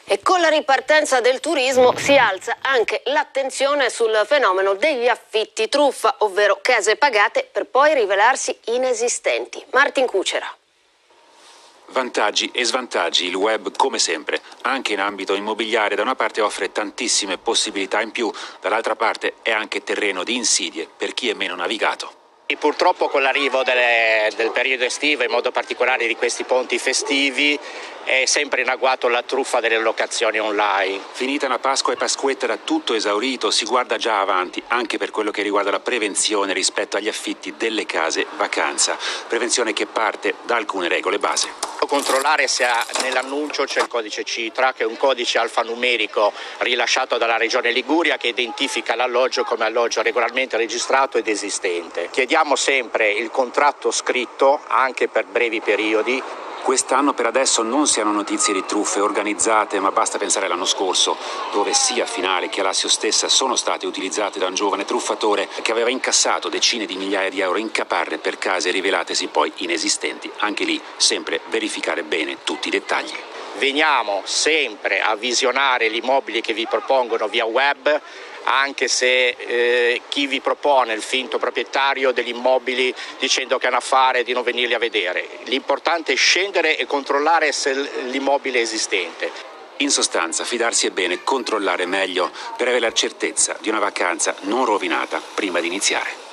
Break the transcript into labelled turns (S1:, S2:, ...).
S1: E con la ripartenza del turismo si alza anche l'attenzione sul fenomeno degli affitti truffa, ovvero case pagate per poi rivelarsi inesistenti. Martin Cucera.
S2: Vantaggi e svantaggi, il web come sempre, anche in ambito immobiliare, da una parte offre tantissime possibilità in più, dall'altra parte è anche terreno di insidie per chi è meno navigato.
S3: E purtroppo con l'arrivo del periodo estivo, in modo particolare di questi ponti festivi, è sempre in agguato la truffa delle locazioni online.
S2: Finita una Pasqua e Pasquetta da tutto esaurito, si guarda già avanti, anche per quello che riguarda la prevenzione rispetto agli affitti delle case vacanza. Prevenzione che parte da alcune regole base.
S3: Controllare se nell'annuncio c'è il codice Citra, che è un codice alfanumerico rilasciato dalla Regione Liguria che identifica l'alloggio come alloggio regolarmente registrato ed esistente. Chiediamo sempre il contratto scritto anche per brevi periodi.
S2: Quest'anno per adesso non si hanno notizie di truffe organizzate, ma basta pensare all'anno scorso, dove sia Finale che Alassio stessa sono state utilizzate da un giovane truffatore che aveva incassato decine di migliaia di euro in caparre per case rivelatesi poi inesistenti. Anche lì sempre verificare bene tutti i dettagli.
S3: Veniamo sempre a visionare gli immobili che vi propongono via web, anche se chi vi propone il finto proprietario degli immobili dicendo che è un affare di non venirli a vedere. L'importante è scendere e controllare se l'immobile è esistente.
S2: In sostanza, fidarsi è bene, controllare meglio per avere la certezza di una vacanza non rovinata prima di iniziare.